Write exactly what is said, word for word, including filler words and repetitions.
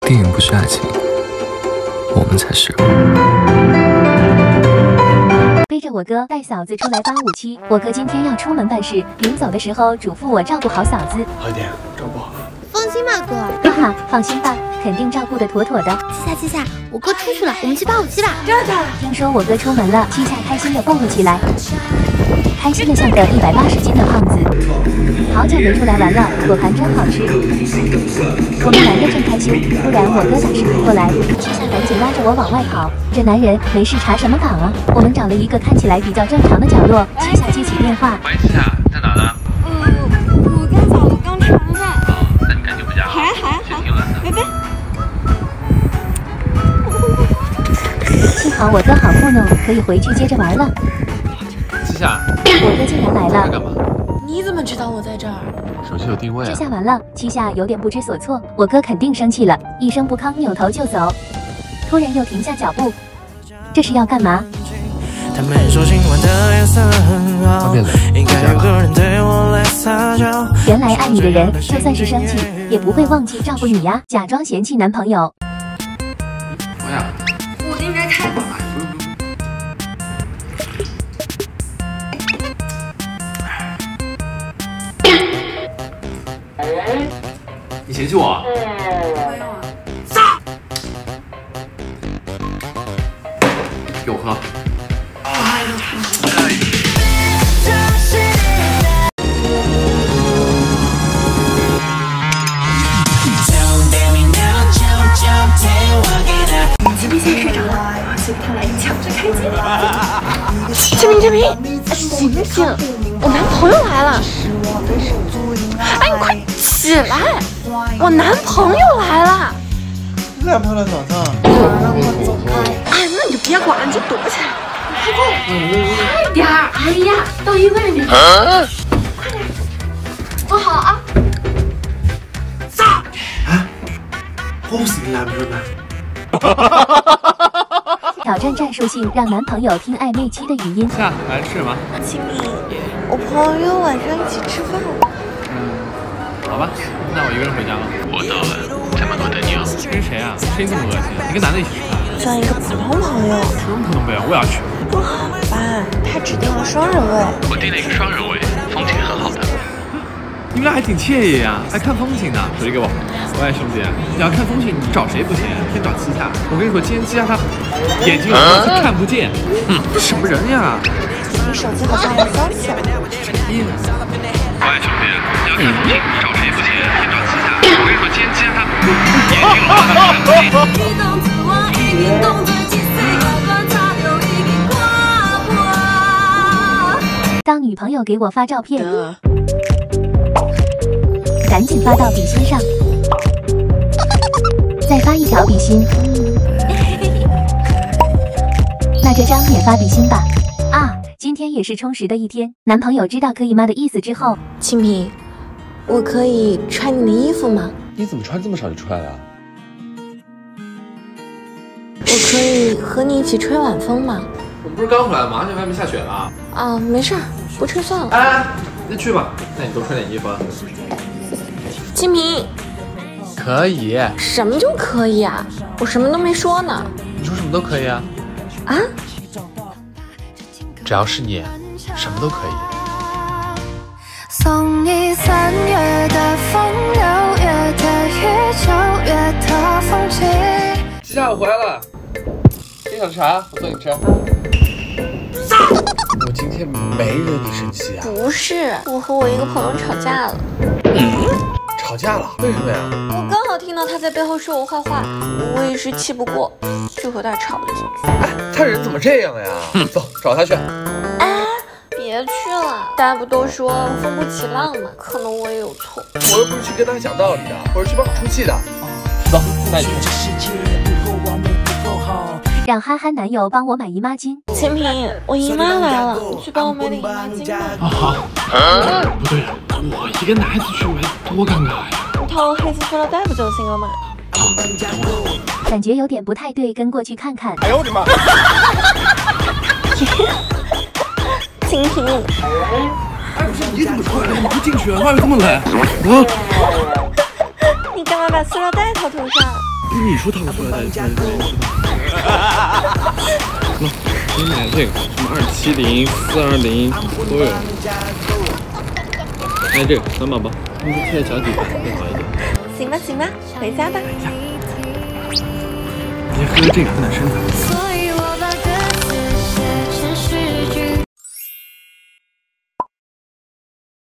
电影不是爱情，我们才是。 背着我哥带嫂子出来八五七，我哥今天要出门办事，临走的时候嘱咐我照顾好嫂子。 好一点，照顾好。 放心吧，哥。 哈哈，放心吧，肯定照顾得妥妥的。 七夏七夏，我哥出去了，我们去八五七吧。 真的？听说我哥出门了，七夏开心的蹦了起来，开心的像个一百八十斤的胖子。好久没出来玩了，果盘真好吃。我们玩得正开心，突然我哥打视频过来，七夏赶紧拉着我往外跑。这男人没事查什么岗啊？我们找了一个看起来比较正常的角落，七夏接起电话。 喂，七夏，在哪呢？ 呃，我跟嫂子刚吃完饭。 哦，那你赶紧回家。 还还还， 天挺冷的。 拜拜。 幸好我哥好糊弄，可以回去接着玩了。 七夏， 我哥竟然来了。 在干嘛？ 你怎么知道我在这儿？ 手机有定位啊。 这下完了，七夏有点不知所措，我哥肯定生气了，一声不吭扭头就走，突然又停下脚步，这是要干嘛？ 他们说今晚的颜色很好，应该有个人对我来撒娇。 原来爱你的人，就算是生气，也不会忘记照顾你呀，假装嫌弃男朋友。 我呀， 我应该开口吧。 你嫌弃我？ 没有啊。 给我喝。 吉米先睡着了，所以他来抢着开机。志明，志明，醒醒，我男朋友来了！哎，你快起来，我男朋友来了！ 男朋友早上。 哎，那你就别管，你就躲起来。快快，快点儿！哎呀，到医院里面。快点，坐好啊。 啥？啊？我不是你男朋友吗？ 挑战战术性，让男朋友听暧昧期的语音。 夏，来吃什么？ 亲密，我朋友晚上一起吃饭。 嗯，好吧，那我一个人回家了。我到了，在门口等你哦。跟谁啊？声音这么恶心，你跟男的一起吃饭？ 像一个普通朋友。 什么普通朋友？我也要去。 不好吧？他指定了双人位。 我订了一个双人位，风景很好的。你们俩还挺惬意呀，还看风景呢。手机给我。喂，兄弟，你要看风景，你找谁不行？先找七夏。我跟你说，今天七夏她眼睛有东西看不见。嗯，这什么人呀？ 你手机好像有消息。 喂，兄弟，你要看风景，你找谁不行？先找七夏。我跟你说，今天七夏她眼睛有东西看不见。当女朋友给我发照片，赶紧发到笔芯上。再发一条笔芯，那这张也发笔芯吧。啊，今天也是充实的一天。男朋友知道可以吗的意思之后， 清平，我可以穿你的衣服吗？ 你怎么穿这么少就出来了？ 我可以和你一起吹晚风吗？ 我不是刚回来吗？现在外面下雪了。 啊，没事，不吹算了。 哎，那去吧。那你多穿点衣服啊。 清平。 可以， 什么就可以啊？我什么都没说呢。 你说什么都可以啊？ 啊？ 只要是你，什么都可以。 送你三月的风，六月的雨，九月的风景。 七夏，我回来了。你想吃啥？我送你吃。我今天没惹你生气啊？ 不是，我和我一个朋友吵架了。 嗯？吵架了？为什么呀？ 我刚好听到他在背后说我坏话，我一时气不过，就和他吵了几句。 哎，他人怎么这样呀？走，找他去。 哎，别去了，大家不都说风不起浪吗？可能我也有错。 我又不是去跟他讲道理的，我是去帮你出气的。走，带你去。 让憨憨男友帮我买姨妈巾。 清平，我姨妈来了，你去帮我买点姨妈巾吧。 啊好。啊、不对，我一个男孩子去买多尴尬呀。 你套个黑色塑料袋不就行了吗？ 好，等我。 感觉有点不太对，跟过去看看。 哎呦我的妈！ 清平。 哎，不是你怎么出来了？你不进去啊？外面这么冷。嗯。 你干嘛把塑料袋套头上？ 你说套个塑料袋，就是没事吧？那你买这个什么二七零、四二零都有。哎，这个暖宝宝，你贴在脚底会好一点。 行吧行吧，回家吧。 别喝这个，不能身材。